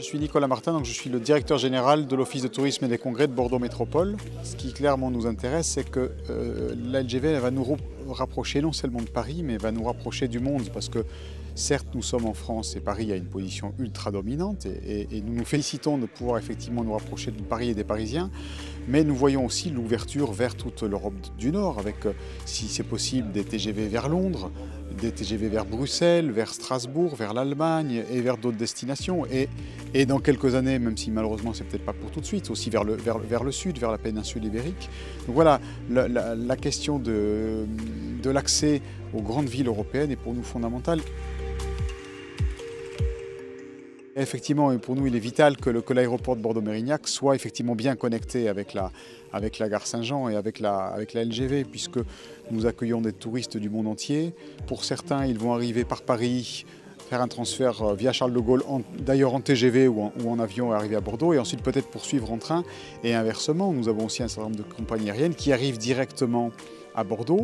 suis Nicolas Martin, donc je suis le directeur général de l'Office de tourisme et des congrès de Bordeaux Métropole. Ce qui clairement nous intéresse, c'est que la LGV va nous rapprocher non seulement de Paris, mais va nous rapprocher du monde, parce que certes nous sommes en France et Paris a une position ultra dominante et nous nous félicitons de pouvoir effectivement nous rapprocher de Paris et des Parisiens, mais nous voyons aussi l'ouverture vers toute l'Europe du Nord avec, si c'est possible, des TGV vers Londres, des TGV vers Bruxelles, vers Strasbourg, vers l'Allemagne et vers d'autres destinations. Et dans quelques années, même si malheureusement c'est peut-être pas pour tout de suite, aussi vers le sud, vers la péninsule ibérique. Donc voilà, la question de l'accès aux grandes villes européennes est pour nous fondamentale. Effectivement, pour nous, il est vital que l'aéroport de Bordeaux-Mérignac soit effectivement bien connecté avec la gare Saint-Jean et avec la LGV, puisque nous accueillons des touristes du monde entier. Pour certains, ils vont arriver par Paris, faire un transfert via Charles de Gaulle, d'ailleurs en TGV ou en avion, et arriver à Bordeaux, et ensuite peut-être poursuivre en train. Et inversement, nous avons aussi un certain nombre de compagnies aériennes qui arrivent directement à Bordeaux.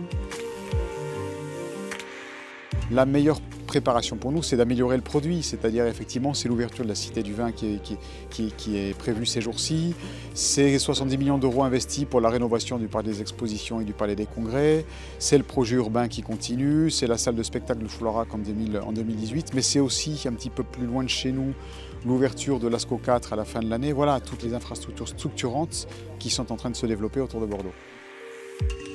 La meilleure préparation pour nous, c'est d'améliorer le produit, c'est-à-dire effectivement c'est l'ouverture de la Cité du Vin qui est prévue ces jours-ci, c'est 70 millions d'euros investis pour la rénovation du Palais des Expositions et du Palais des Congrès, c'est le projet urbain qui continue, c'est la salle de spectacle de Florac en 2018, mais c'est aussi un petit peu plus loin de chez nous l'ouverture de l'ASCO 4 à la fin de l'année. Voilà toutes les infrastructures structurantes qui sont en train de se développer autour de Bordeaux.